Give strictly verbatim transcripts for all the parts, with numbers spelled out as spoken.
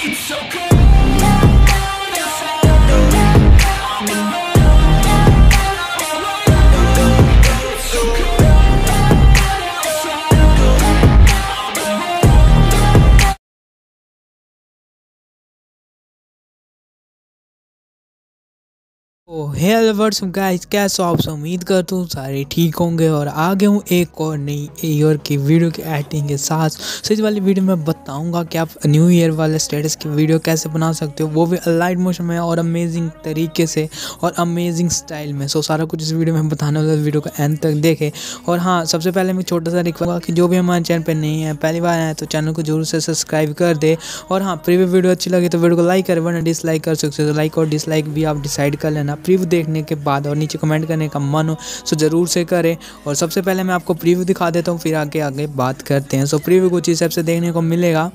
ओ hello what's up guys, कैसे हो आप सब। उम्मीद करता हूँ सारे ठीक होंगे और आ गया हूँ एक और नई ईयर की वीडियो की एडिटिंग के साथ। सो इस वाली वीडियो में बताऊंगा कि आप न्यू ईयर वाले स्टेटस की वीडियो कैसे बना सकते हो, वो भी लाइट मोशन में और अमेजिंग तरीके से और अमेजिंग स्टाइल में। सो सारा कुछ इस वीडियो में बताने वाला, वीडियो को एंड तक देखें। और हाँ, सबसे पहले मैं छोटा सा रिक्वेस्ट कि जो भी हमारे चैनल पर नहीं है, पहली बार आए तो चैनल को जरूर से सब्सक्राइब कर दे। और हाँ, प्रीवियस वीडियो अच्छी लगी तो वीडियो को लाइक करें, वरना डिसलाइक कर सकते हो। तो लाइक और डिसलाइक भी आप डिसाइड कर लेना प्रीव्यू देखने के बाद, और नीचे कमेंट करने का मन हो सो ज़रूर से करें। और सबसे पहले मैं आपको प्रीव्यू दिखा देता हूँ, फिर आगे आगे बात करते हैं। सो प्रीव्यू कुछ इस सबसे देखने को मिलेगा।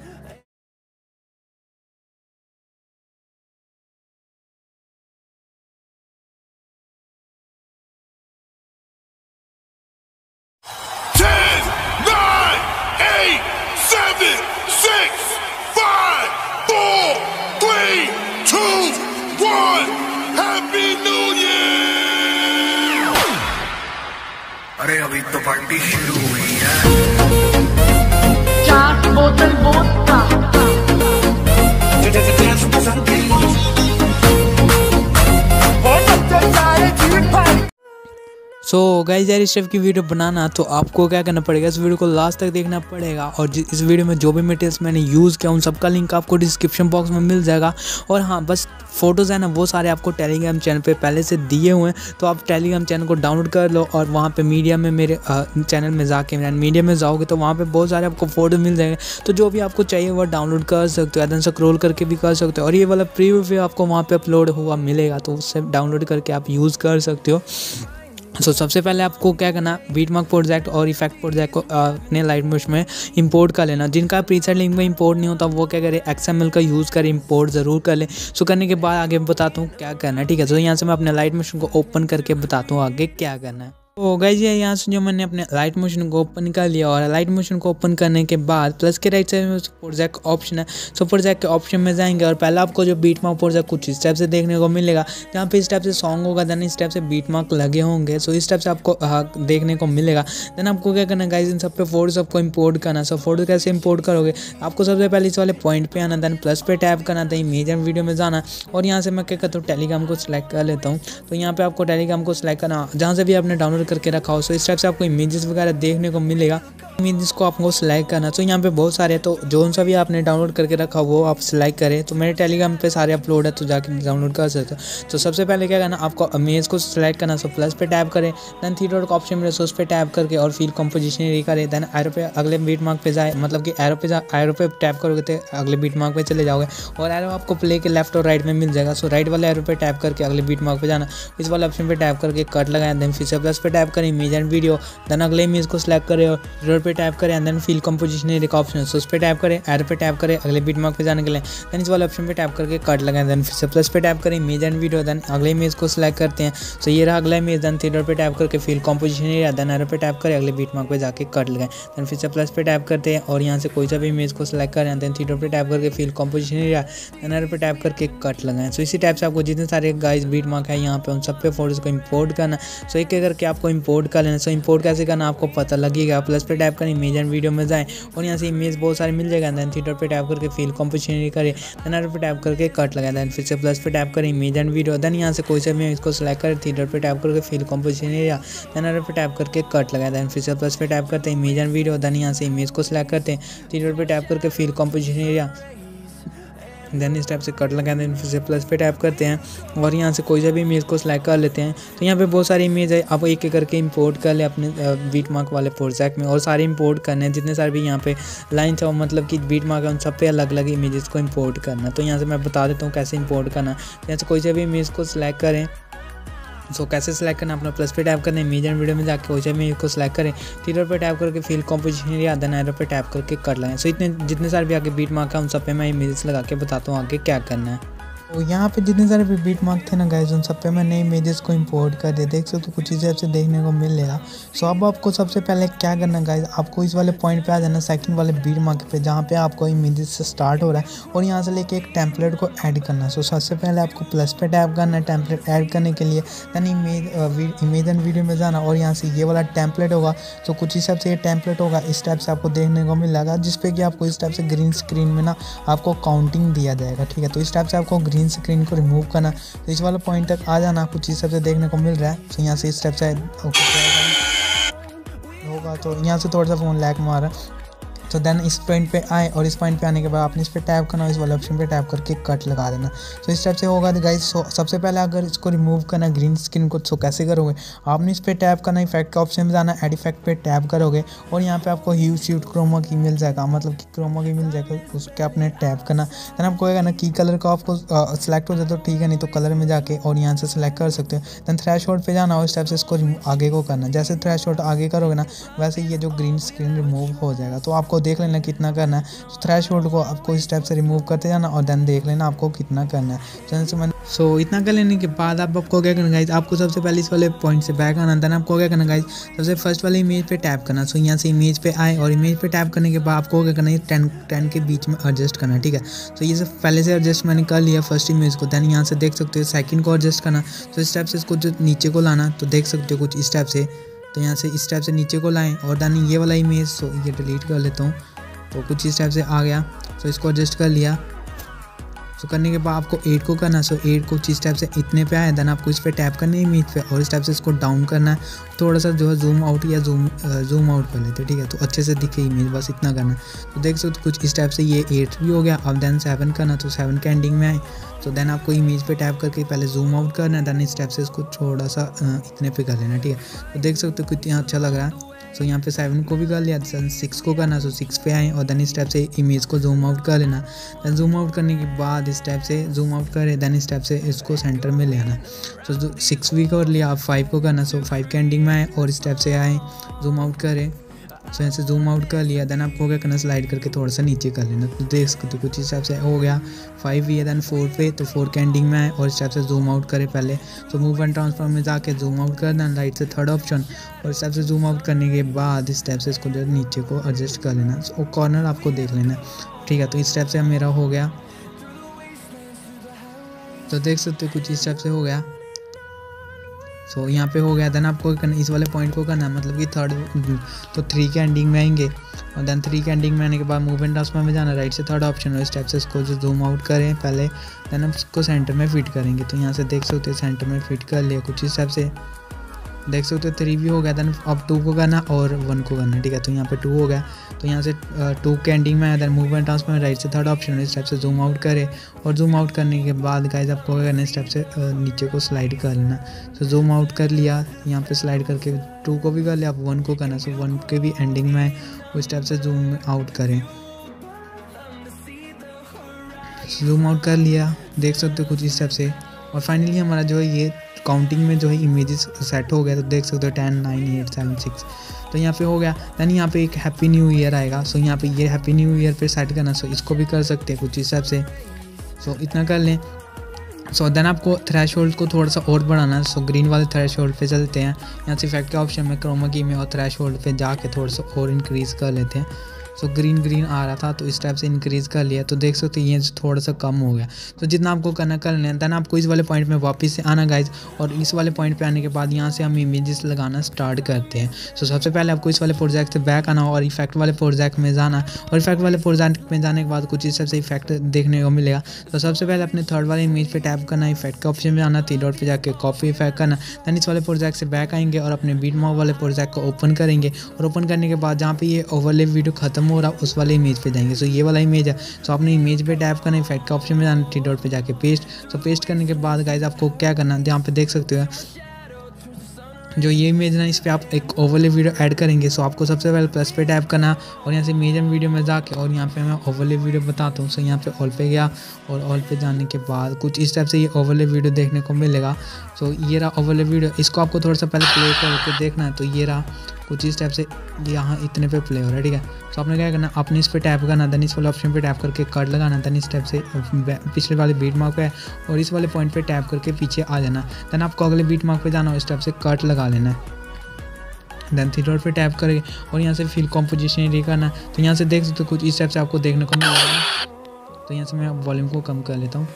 अरे अभी तो पार्टी शुरू हुई है। चार बोतल वोडका, सो गाइस, यार इस टाइप की वीडियो बनाना तो आपको क्या करना पड़ेगा, इस वीडियो को लास्ट तक देखना पड़ेगा। और इस वीडियो में जो भी मटेरियल्स मैंने यूज़ किया उन सबका लिंक आपको डिस्क्रिप्शन बॉक्स में मिल जाएगा। और हाँ, बस फोटोज़ है ना, वो सारे आपको टेलीग्राम चैनल पे पहले से दिए हुए हैं, तो आप टेलीग्राम चैनल को डाउनलोड कर लो। और वहाँ पे मीडिया में, मेरे चैनल में जाके मीडिया में जाओगे तो वहाँ पे बहुत सारे आपको फोटो मिल जाएंगे। तो जो भी आपको चाहिए वो डाउनलोड कर सकते हो, ऐसा स्क्रॉल करके भी कर सकते हो। और ये वाला प्रीव्यू भी आपको वहाँ पे अपलोड हुआ मिलेगा, तो उससे डाउनलोड करके आप यूज़ कर सकते हो। सो so, सबसे पहले आपको क्या करना, बीटमार्क प्रोजेक्ट और इफेक्ट प्रोजेक्ट को अपने लाइट मोशन में इंपोर्ट कर लेना। जिनका प्रीसेट लिंक में इंपोर्ट नहीं होता वो क्या करे, एक्सएमएल का यूज़ कर इंपोर्ट ज़रूर कर ले। सो so, करने के बाद आगे बताता हूँ क्या करना है, ठीक है। तो so, यहाँ से मैं अपने लाइट मोशन को ओपन करके बताता हूँ आगे क्या करना है। तो गाइस, ये यहाँ से जो मैंने अपने लाइट मोशन को ओपन कर लिया, और लाइट मोशन को ओपन करने के बाद प्लस के राइट साइड में प्रोजेक्ट ऑप्शन है। सो प्रोजेक्ट के ऑप्शन में जाएंगे और पहले आपको जो बीट मार्क प्रोजेक्ट कुछ इस टाइप से देखने को मिलेगा, जहाँ पे इस टाइप से सॉन्ग होगा, देन इस टाइप से बीट मार्क लगे होंगे। सो इस टाइप से आपको देखने को मिलेगा। देन आपको क्या करना गाइस, इन सब पे फोटो आपको इंपोर्ट करना। सो फोटो कैसे इंपोर्ट करोगे, आपको सबसे पहले इस वाले पॉइंट पे आना, देन प्लस पे टैप करना, देन इमेज एंड वीडियो में जाना। और यहाँ से मैं क्या करता हूँ, टेलीग्राम को सिलेक्ट कर लेता हूँ। तो यहाँ पे आपको टेलीग्राम को सिलेक्ट करना, जहाँ से भी आपने डाउनलोड करके रखा हो। सो इस टाइप से आपको इमेजेस वगैरह देखने को मिलेगा। इमेजेस को आपको सिलेक्ट करना। तो यहाँ पे बहुत सारे, तो जो सा भी आपने डाउनलोड करके रखा वो आप सिलेक्ट करें। तो मेरे टेलीग्राम पे सारे अपलोड है, तो जाके डाउनलोड कर सकते हो। तो सबसे पहले क्या करना, आपको इमेज को सिलेक्ट करना। सो प्लस पे टैप करें, देन थ्री डॉट का ऑप्शन मिले, सो उस पर टैप करके और फील कंपोजिशन करें। देन एरो पे अगले बीट मार्क पे जाए, मतलब कि एरो पे एरो पे टैप करोगे तो अगले बीट मार्क पे चले जाओगे। और एरो आपको प्ले के लेफ्ट और राइट में मिल जाएगा। सो राइट वाले एरो पे टैप करके अगले बीट मार्क पे जाना, इस वाले ऑप्शन पे टैप करके कट लगाएं। देन फिर से प्लस पे टैप करें, इमेज एंड वीडियो, देन अगले इमेज को सिलेक्ट करें और रोड पे टैप करें। देन फील कंपोजिशन का ऑप्शन है, सो उस पर टैप करें, एरो पे टैप करें अगले बीट मार्क पे जाने के लिए। देन इस वाले ऑप्शन पे टैप करके कट लगाएं। देन फिर से प्लस पे टैप करें, इमेज एंड वीडियो, देन अगले इमेज को सिलेक्ट करते हैं। सो ये रहा अगला इमेज। देन थ्री डॉट पे टैप करके fill composition area, then arrow पे टैप करें, अगले बीट मार्क पे जाके कट लगाएं। देन फिर से प्लस पे टैप करते हैं और यहाँ से कोई सा भी इमेज को सिलेक्ट करें। देन थ्री डॉट पे टैप करके fill composition area, then arrow पे टैप करके कट लगाएं। सो इसी टाइप से आपको जितने सारे गाइस बीट मार्क है यहाँ पे उन सब पे फोटोज को इंपोर्ट करना। सो एक एक करके आपको इंपोर्ट कर लेना। सो इंपोर्ट कैसे करना आपको पता लगेगा। प्लस पे टैप करें, इमेज एंड वीडियो में जाएं और यहाँ से इमेज बहुत सारे मिल जाएगा। देन थ्री डॉट पे टैप करके फील कंपोजिशन करें, देन एरो पे टैप करके कट लगाएं। देन फिर से प्लस पे टैप करें, इमेज एंड वीडियो, देन यहाँ से कोई सा भी इसको सिलेक्ट करें, थ्री डॉट पे टैप करके fill composition area, then arrow पे टैप करके कट लगाएं। देन फिर से प्लस पे टैप करते हैं, इमेज एंड वीडियो, देन यहाँ से इमेज को सिलेक्ट करते हैं, थ्री डॉट पे टैप करके फील कंपोजिशन एरिया, देन इस टाइप से कट लगाए। देन फिर से प्लस पे टैप करते हैं और यहाँ से कोई सा भी इमेज को सिलेक्ट कर लेते हैं। तो यहाँ पे बहुत सारी इमेज है, आप एक एक करके इंपोर्ट कर ले अपने बीट मार्क वाले प्रोजेक्ट में। और सारे इंपोर्ट करने हैं, जितने सारे भी यहाँ पे लाइन्स है मतलब कि बीट मार्क है उन सब पे अलग अलग इमेजेस को इंपोर्ट करना। तो यहाँ से मैं बता देता हूँ कैसे इंपोर्ट करना। यहाँ से कोई सा भी इमेज को सिलेक्ट करें। सो so, कैसे सिलेक्ट करना, अपना प्लस पे टैप करना है, इमेज एंड वीडियो में जाके कोई भी इसको सिलेक्ट करें, थ्री डॉट पे टैप करके fill composition area, then arrow पे टैप करके कट लगाएं। सो इतने जितने सारे भी आगे बीट मार्क है उन सब पे मैं इमेजेस लगा के बताता हूँ आगे क्या करना है। तो यहाँ पे जितने सारे भी बीट मार्क थे ना गाइस, उन सब पे मैंने इमेजेस को इंपोर्ट कर दिया। देख सकते हो कुछ चीज़ें आपसे देखने को मिल जाएगा। सो अब आपको सबसे पहले क्या करना गाइस, आपको इस वाले पॉइंट पे आ जाना, सेकंड वाले बीट मार्क पे, जहाँ पे आपको इमेजेस से स्टार्ट हो रहा है और यहाँ से लेके एक टेम्पलेट को ऐड करना। सो सबसे पहले आपको प्लस पे टैप करना है टेम्पलेट ऐड करने के लिए। Then image image and video में जाना और यहाँ से ये वाला टेम्पलेट होगा। तो कुछ हिसाब से ये टेम्पलेट होगा, इस टाइप से आपको देखने को मिल जाएगा, जिसपे कि आपको इस टाइप से ग्रीन स्क्रीन में ना आपको काउंटिंग दिया जाएगा। ठीक है, तो इस टाइप से आपको ग्रीन स्क्रीन को रिमूव करना। तो इस वाले पॉइंट तक आ जाना, कुछ इस से देखने को मिल रहा है। तो यहाँ से इस टाइप से होगा, तो यहाँ से थोड़ा सा फ़ोन लैग मारा। तो देन इस पॉइंट पे आए और इस पॉइंट पे आने के बाद आपने इस पर टैप करना, इस वाले ऑप्शन पे टैप करके कट लगा देना। तो इस टाइप से होगा गाइस। सो सबसे पहले अगर इसको रिमूव करना ग्रीन स्क्रीन को, तो कैसे करोगे, आपने इस पर टैप करना, इफेक्ट का ऑप्शन में जाना, एड इफेक्ट पे टैप करोगे और यहाँ पे आपको ह्यू शूट क्रोमा की मिल जाएगा, मतलब कि क्रोमा की मिल जाएगा, उसके आपने टैप करना। देन आपको होगा ना की कलर का आपको सिलेक्ट हो जाए तो ठीक है, नहीं तो कलर में जाके और यहाँ से सिलेक्ट कर सकते हो। देन थ्रेशोल्ड पे जाना और इस टाइप से इसको आगे को करना। जैसे थ्रेशोल्ड आगे करोगे ना, वैसे ये जो ग्रीन स्क्रीन रिमूव हो जाएगा। तो आपको देख लेना कितना करना है। तो थ्रेशोल्ड को आपको इस टाइप से रिमूव करते जाना और देन देख लेना आपको कितना करना है। जैसे मैंने सो so, इतना कर लेने के बाद आप आपको क्या करना गाइस, आपको सबसे पहले इस वाले पॉइंट से बैक आना। देन आपको क्या करना गाइस, सबसे फर्स्ट वाले इमेज पे टैप करना। सो so, यहाँ से इमेज पे आए और इमेज पे टैप करने के बाद आपको क्या करना है, टेन टेन के बीच में एडजस्ट करना। ठीक है, तो ये सब पहले से एडजस्ट मैंने कर लिया फर्स्ट इमेज को। देन यहाँ से देख सकते हो सेकंड को एडजस्ट करना। तो इस टाइप से इसको जो नीचे को लाना, तो देख सकते हो कुछ इस टाइप से। तो यहाँ से इस टाइप से नीचे को लाएँ और देन ये वाला इमेज, सो ये डिलीट कर लेता हूँ। तो कुछ इस टाइप से आ गया। तो इसको एडजस्ट कर लिया। तो करने के बाद आपको एट को करना। सो एट को इस टाइप से इतने पे आए, देन आपको इस पर टैप करना है इमेज पे और इस टाइप से इसको डाउन करना है। थोड़ा सा जो है जूम आउट या जूम जूम आउट कर लेते, ठीक है, तो अच्छे से दिखे इमेज, बस इतना करना। तो देख सकते कुछ इस टाइप से ये एट भी हो गया। अब देन सेवन करना, तो सेवन के एंडिंग में आए। तो देन आपको इमेज पे टैप करके पहले जूम आउट करना है, देन इस टाइप से इसको थोड़ा सा इतने पे कर लेना। ठीक है, तो देख सकते हो कितना अच्छा लग रहा है। सो so, यहाँ पे सेवन को भी कर लिया, देन सिक्स को करना। सो सिक्स पे आए और देन इस टाइप से इमेज को जूम आउट कर लेना। देन जूम आउट करने के बाद इस टाइप से जूम आउट करे, देन इस टाइप से इसको सेंटर में ले आना। सो सिक्स भी कर लिया, अब फाइव को करना। सो फाइव के एंडिंग में आए और इस टाइप से आए, जूम आउट करें। सो ऐसे जूम आउट कर लिया। देन आपको क्या करना, स्लाइड करके थोड़ा सा नीचे कर लेना। तो देख सकते कुछ हिसाब से हो गया। फाइव भी है, देन फोर पे, तो फोर के एंडिंग में आए और इस टाइप से जूम आउट करें पहले। तो मूव एंड ट्रांसफॉर्म में जाके जूम आउट कर देना, राइट से थर्ड ऑप्शन, और इस टाइप से जूम आउट करने के बाद इस टाइप से इसको जो नीचे को एडजस्ट कर लेना। वो कॉर्नर आपको देख लेना। ठीक है, तो इस टाइप से मेरा हो गया। तो देख सकते कुछ इस टाइप से हो गया। सो so, यहाँ पे हो गया। देन आपको करना, इस वाले पॉइंट को करना, मतलब कि थर्ड, तो थ्री के एंडिंग में आएंगे और देन थ्री के एंडिंग में आने के बाद मूव एंड ट्रांसफॉर्म में जाना, राइट से थर्ड ऑप्शन, और इस टाइप से इसको जो जूम आउट करें पहले, देन हम इसको सेंटर में फिट करेंगे। तो यहाँ से देख सकते हो सेंटर में फिट कर लिया कुछ इस टाइप से, देख सकते हो थ्री भी हो गया। देन अब टू को करना और वन को करना। ठीक है, तो यहाँ पे टू हो गया। तो यहाँ से टू के एंडिंग में आया, then move and transform right से थर्ड ऑप्शन, इस टाइप से जूम आउट करे और जूम आउट करने के बाद गाइस आपको क्या करना है, इस टाइप से नीचे को स्लाइड कर लेना। तो जूम आउट कर लिया, यहाँ पे स्लाइड करके टू को भी कर लिया, अब वन को करना। सो वन के भी एंडिंग में उस टाइप से जूम आउट करें। जूम आउट कर लिया, देख सकते हो कुछ इस टाइप से। और फाइनली हमारा जो है ये काउंटिंग में जो है इमेजेस सेट हो गया। तो देख सकते हो ten nine eight seven six, तो यहाँ पे हो गया। देन यहाँ पे एक हैप्पी न्यू ईयर आएगा। सो यहाँ पे ये हैप्पी न्यू ईयर पे सेट करना। सो इसको भी कर सकते हैं कुछ हिसाब से। सो इतना कर लें। सो देन आपको थ्रेशोल्ड को थोड़ा सा और बढ़ाना है। सो ग्रीन वाले थ्रेशोल्ड पे चलते हैं, यहाँ से इफेक्ट के ऑप्शन में क्रोमा की में और थ्रेशोल्ड पे जाके थोड़ा सा और इंक्रीज़ कर लेते हैं। सो ग्रीन ग्रीन आ रहा था तो इस टाइप से इंक्रीज़ कर लिया। तो देख सकते हो ये थोड़ा सा कम हो गया। तो जितना आपको करना कर लेना। देन आपको इस वाले पॉइंट में वापस से आना गाइज, और इस वाले पॉइंट पे आने के बाद यहाँ से हम इमेजेस लगाना स्टार्ट करते हैं। सो सबसे पहले आपको इस वाले प्रोजेक्ट से बैक आना और इफेक्ट वाले प्रोजेक्ट में जाना, और इफेक्ट वाले प्रोजेक्ट में जाने के बाद कुछ इस से इफेक्ट देखने को मिलेगा। तो सबसे पहले अपने थर्ड वाले इमेज पे टैप करना, इफेक्ट के ऑप्शन में आना, थ्री डॉट पे जाके कॉपी इफेक्ट करना। देन इस वाले प्रोजेक्ट से बैक आएंगे और अपने बीट मार्क वाले प्रोजेक्ट को ओपन करेंगे, और ओपन करने के बाद जहाँ पे ये ओवरले वीडियो खत्म हो रहा है उस वाले इमेज पे जाएंगे। सो ये वाला इमेज है। सो आपने इमेज पे टैप करना, इफेक्ट का ऑप्शन में जाना, थ्री डॉट पे जाके पेस्ट। सो पेस्ट करने के बाद गाइज आपको क्या करना है, यहाँ पे देख सकते हो जो ये इमेज ना, इस पर आप एक ओवरले वीडियो ऐड करेंगे। सो आपको सबसे पहले प्लस पे टैप करना और यहाँ से इमेज एंड वीडियो में जाके, और यहाँ पे मैं ओवरले वीडियो बताता हूँ। सो यहाँ पे ऑल पे गया और ऑल पे जाने के बाद कुछ इस टाइप से ये ओवरले वीडियो देखने को मिलेगा। सो ये रहा ओवरले वीडियो। इसको आपको थोड़ा सा पहले प्ले करके देखना है। तो ये रहा कुछ इस टाइप से यहाँ इतने पे प्ले हो रहा है, ठीक है। तो आपने क्या करना, आपने इस पर टैप करना, देन इस वाले ऑप्शन पे टैप करके कट लगाना, देन इस टाइप से पिछले वाले बीट मार्क पे और इस वाले पॉइंट पे टैप करके पीछे आ जाना। देन आपको अगले बीट मार्क पे जाना और इस टाइप से कट लगा लेना है। देन थ्री डॉट पे टैप करेंगे और यहाँ से फिल कॉम्पोजिशन एरिया करना। तो यहाँ से देख सकते हो कुछ इस टाइप से आपको देखने को मिलेगा। तो यहाँ से मैं वॉल्यूम को कम कर लेता हूँ।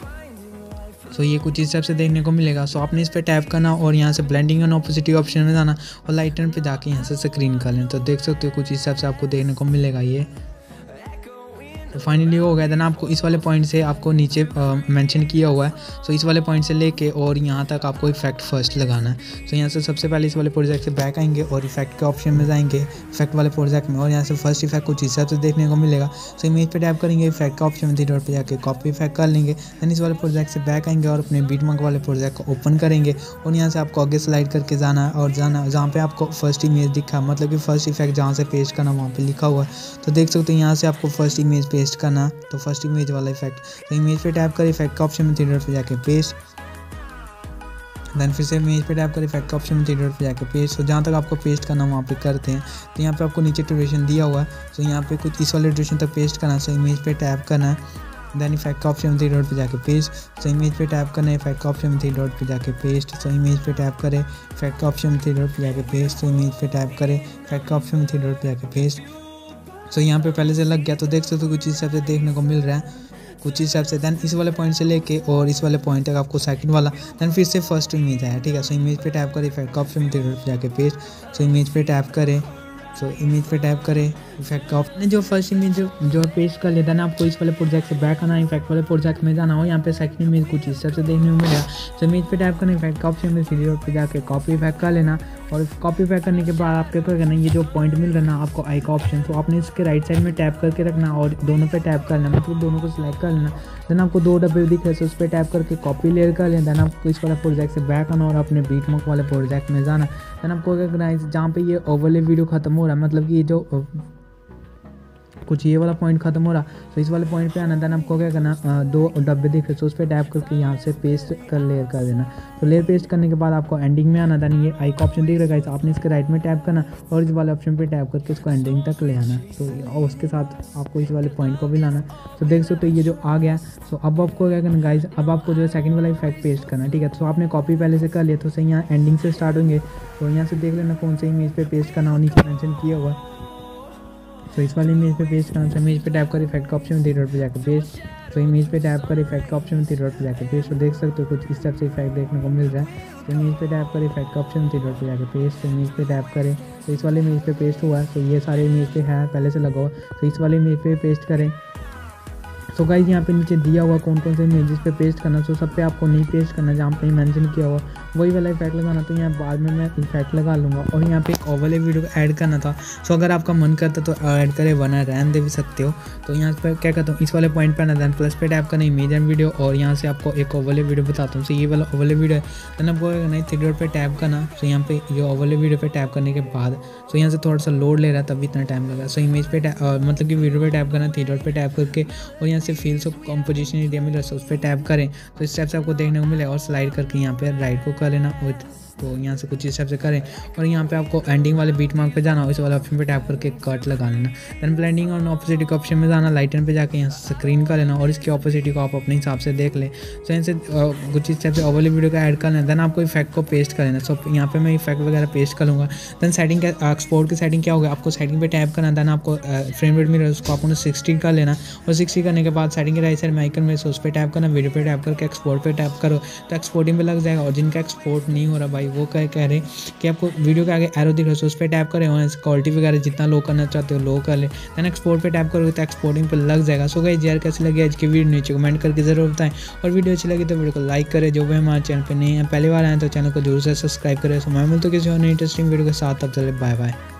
सो ये कुछ इस टाइप से देखने को मिलेगा। सो आपने इस पर टैप करना और यहाँ से ब्लेंडिंग एंड ऑपोसिटी ऑप्शन में जाना और लाइटन पे जाके यहाँ से स्क्रीन कर लेना। तो देख सकते हो कुछ इस टाइप से आपको देखने को मिलेगा ये। तो फाइनली हो गया। देन आपको इस वाले पॉइंट से आपको नीचे मेंशन किया हुआ है, सो इस वाले पॉइंट से लेके और यहाँ तक आपको इफेक्ट फर्स्ट लगाना है। तो यहाँ से सबसे पहले इस वाले प्रोजेक्ट से बैक आएंगे और इफेक्ट के ऑप्शन में जाएंगे, इफेक्ट वाले प्रोजेक्ट में, और यहाँ से फर्स्ट इफेक्ट कुछ हिसाब से देखने को मिलेगा। सो इमेज पे टैप करेंगे, इफेक्ट का ऑप्शन में थ्री डॉट पे जाके कॉपी इफेक्ट कर लेंगे। देन इस वाले प्रोजेक्ट से बैक आएंगे और अपने बीटमार्क वाले प्रोजेक्ट को ओपन करेंगे और यहाँ से आपको आगे स्लाइड करके जाना और जाना जहाँ पे आपको फर्स्ट इमेज दिखा, मतलब कि फर्स्ट इफेक्ट जहाँ से पेस्ट करना वहाँ पे लिखा हुआ है। तो देख सकते हो यहाँ से आपको फर्स्ट इमेज पेस्ट करना, तो फर्स्ट इमेज वाला इफेक्ट। तो इमेज पे टैप कर इफेक्ट का ऑप्शन में थ्री डॉट पे जाके पेस्ट, देन फिर से इमेज पे टैप कर इफेक्ट का ऑप्शन में थ्री डॉट पे जाके पेस्ट। तो जहाँ तक आपको पेस्ट करना वहाँ पे करते हैं। तो यहाँ पे आपको नीचे ड्यूरेशन दिया हुआ है, तो यहाँ पे कुछ इस वाले ड्यूरेशन तक पेस्ट करना। सो इमेज पे टैप करना है, देन इफेक्ट का ऑप्शन में थ्री डॉट पे जाके पेस्ट। सो इमेज पे टैप करना है, इफेक्ट का ऑप्शन में थ्री डॉट पे जाके पेस्ट। सो इमेज पे टैप करें, इफेक्ट का ऑप्शन में थ्री डॉट पे जाके पेस्ट। तो इमेज पे टैप करें, इफेक्ट का ऑप्शन में थ्री डॉट पे जाके पेस्ट। सो यहाँ पे पहले से लग गया। तो देख सकते हो कुछ इस हिसाब से देखने को मिल रहा है, कुछ इस हिसाब से। दैन इस वाले पॉइंट से लेके और इस वाले पॉइंट तक आपको सेकंड वाला, दैन फिर से फर्स्ट इमेज आया, ठीक है। सो इमेज पे टैप करें, इफेक्ट का ऑप्शन में थ्री डॉट पे जाके पेस्ट। सो इमेज पे टैप करें, सो इमेज पे टैप करें, इफेक्ट का ऑप्शन जो फर्स्ट इमेज जो जो पेस्ट कर लेता है ना, आपको इस वाले प्रोजेक्ट से बैक आना, इफेक्ट वाले प्रोजेक्ट में जाना हो। यहाँ पे सेकंड इमेज कुछ इस तरह से देखने को मिलेगा। सो इमेज पे टैप करना, इफेक्ट का ऑप्शन में थ्री डॉट पे जाके कॉपी इफेक्ट कर लेना और कॉपी इफेक्ट करने के बाद आपको क्या करना, ये जो पॉइंट मिल रहा है ना आपको आई का ऑप्शन, तो आपने इसके राइट साइड में टैप करके रखना और दोनों पे टैप कर लेना, मतलब दोनों को सिलेक्ट कर लेना। देन आपको दो डब्बे दिख रहे हैं, उस पर टैप करके कॉपी लेयर कर लेना। देन आपको इस वाला प्रोजेक्ट से बैक आना और अपने बीटमार्क वाले प्रोजेक्ट में जाना। देन आपको क्या करना है, जहाँ पे ये ओवरले वीडियो खत्म हो रहा है, मतलब कि ये जो कुछ ये वाला पॉइंट खत्म हो रहा, तो इस वाले पॉइंट पे आना। देन आपको क्या करना, दो डब्बे दिख रहे, तो उस पर टैप करके यहाँ से पेस्ट कर लेयर कर देना। तो लेयर पेस्ट करने के बाद आपको एंडिंग में आना। देन ये आई का ऑप्शन दिख रहा है, आपने इसके राइट में टैप करना और इस वाले ऑप्शन पे टैप करके इसको एंडिंग तक ले आना। तो और उसके साथ आपको इस वाले पॉइंट को भी लाना। तो देख सकते हो ये जो आ गया। तो अब आपको क्या करना गाइस, अब आपको जो है सेकंड वाला इफेक्ट पेस्ट करना, ठीक है। तो आपने कॉपी पहले से कर लिया, तो सही यहाँ एंडिंग से स्टार्ट होंगे। तो यहाँ से देख लेना कौन से इमेज पे पेस्ट करना और नीचे मेंशन किया हुआ। तो इस वाले इमेज पे पेस्ट करना। तो इमेज पे टैप कर इफेक्ट का ऑप्शन में थ्री डॉट पे जाकर पेस्ट। तो इमेज पे टैप कर इफेक्ट का ऑप्शन में थ्री डॉट पे जाकर पेस्ट। तो देख सकते हो कुछ इस तरह से इफेक्ट देखने को मिल रहा है। तो इमेज पे टैप कर इफेक्ट का ऑप्शन में थ्री डॉट पे जाकर पेस्ट। तो इमेज पे टैप करें, तो इस वाले इमेज पे पेस्ट हुआ है। तो ये सारे इमेज पे है पहले से लगा हुआ, तो इस वाले इमेज पे पेस्ट करें। तो गाइस यहाँ पे नीचे दिया हुआ कौन कौन से इमेजेस पे पेस्ट करना, तो सब पे आपको नहीं पेस्ट करना, जहाँ पे मेंशन किया हुआ वही वाला इफेक्ट लगाना। तो यहाँ बाद में मैं इफेक्ट लगा लूँगा। और यहाँ पे एक ओवरले वीडियो को ऐड करना था, सो अगर आपका मन करता तो ऐड करे, वरना रहने दे भी सकते हो। तो यहाँ पे क्या करता हूँ, इस वाले पॉइंट पर आना, देन प्लस पे टैप करना, इमेज एंड वीडियो, और यहाँ से आपको एक ओवरले वीडियो बताता हूँ। सो ये वाला ओवरले वीडियो है, देन आपको नहीं थ्री डॉट पे टैप करना। सो यहाँ पे ये ओवरले वीडियो पे टैप करने के बाद, सो यहाँ से थोड़ा सा लोड ले रहा है तभी इतना टाइम लगा। सो इमेज पे मतलब कि वीडियो पे टैप करना, थ्री डॉट पे टैप करके, और यहाँ से फील सो पोजीशन एरिया मिल रहा है, उस पर टैप करें। तो इस टाइप से आपको देखने को मिलेगा और स्लाइड करके यहाँ पे राइट को कर लेना। तो यहाँ से कुछ इस टाइप से करें और यहाँ पे आपको एंडिंग वाले बीट मार्क पे जाना, इस वाले ऑप्शन पे टैप करके कट लगा लेना। देन ब्लेंडिंग और ऑपोसिटी के ऑप्शन में जाना, लाइटन पे जाके यहाँ से स्क्रीन कर लेना और इसकी ऑपोसिटी को आप अपने हिसाब से देख लें। तो यहाँ से कुछ इस टाइप से ओवरले वीडियो का ऐड कर लेना। देन आपको इफेक्ट को पेस्ट कर लेना। सो यहाँ पे मैं इफेक्ट वगैरह पेस्ट कर लूँगा। देन सेटिंग का एक्सपोर्ट की सेटिंग क्या होगा, आपको सेटिंग पे टैप करना। देन आपको फ्रेम रेट मिरर उसको आपको सिक्सटी कर लेना और सिक्सटी करने के बाद सेटिंग के राइट साइड में आइकन में से उस पर टैप करना, वीडियो पे टैप करके एक्सपोर्ट पे टैप करो तो एक्सपोर्टिंग पे लग जाएगा। और जिनका एक्सपोर्ट नहीं हो रहा भाई, वो कह कह रहे कि आपको वीडियो के आगे एरो दिख रहा है, उस पर टैप करें और क्वालिटी वगैरह जितना लो करना चाहते हो लो कर ले। देन एक्सपोर्ट पे टैप करोगे तो एक्सपोर्टिंग पे लग जाएगा। सो गाइस यार कैसी लगी आज की वीडियो नीचे कमेंट करके जरूर बताएं, और वीडियो अच्छी लगी तो वीडियो को लाइक करें। जो भी हमारे चैनल पे नहीं है, पहली बार आए तो चैनल को जरूर से सब्सक्राइब करें। सो मैं मिलता हूं किसी और इंटरेस्टिंग वीडियो के साथ, तब चले बाय बाय।